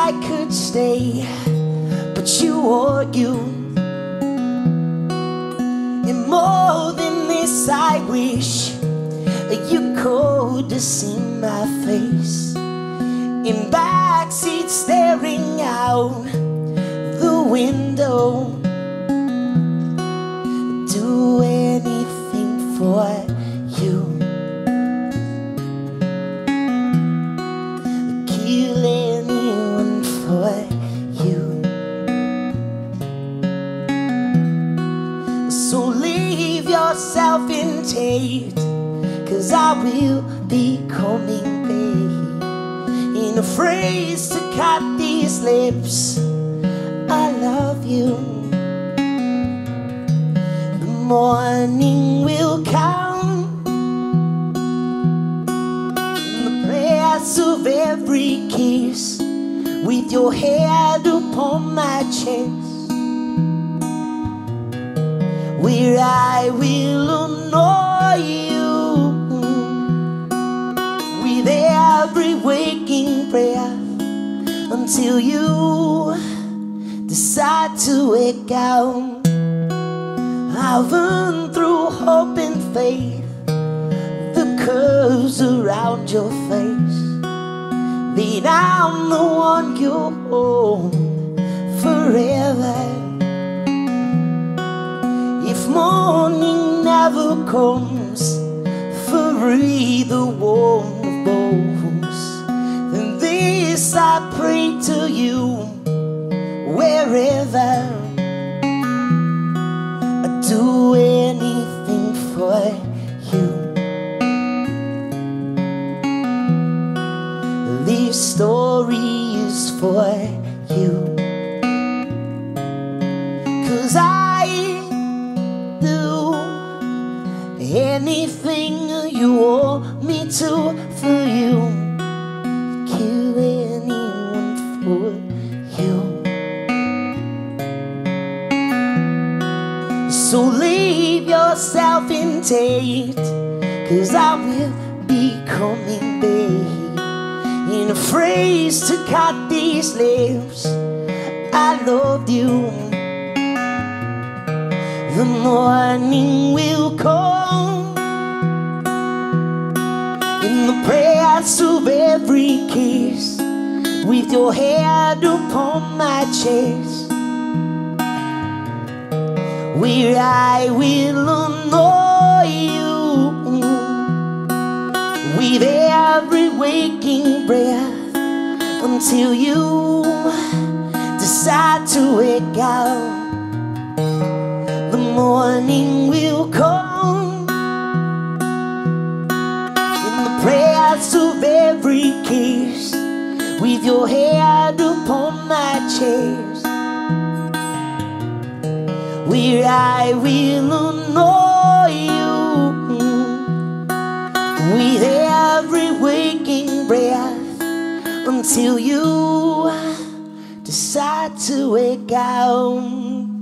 I could stay, but you argued. And more than this, I wish you could have seen my face in backseat staring out the window. Do anything for you, kill anyone for you. So leave yourself intact, 'cause I will be coming back. In a phrase to cut these lips, I love you. The morning will come, in the prayers of every kiss, with your head upon my chest, where I will annoy you with every waking breath, until you decide to wake out. I've run through hope and faith, the curves around your face, that I'm the one you hold forever. If morning never comes for either one of those, then this I pray to you, wherever. I'd do anything for you. This story is for you, 'cause I do anything you want me to for you, kill anyone for you. So leave yourself intact, 'cause I will be coming back. In a phrase to cut these lips, I loved you. The morning will come, in the prayers of every kiss, with your head upon my chest, where I will annoy you with every waking breath, until you decide to wake out. The morning will come, in the prayers of every kiss, with your head upon my chest, where I will annoy you with every waking breath, until you decide to wake out.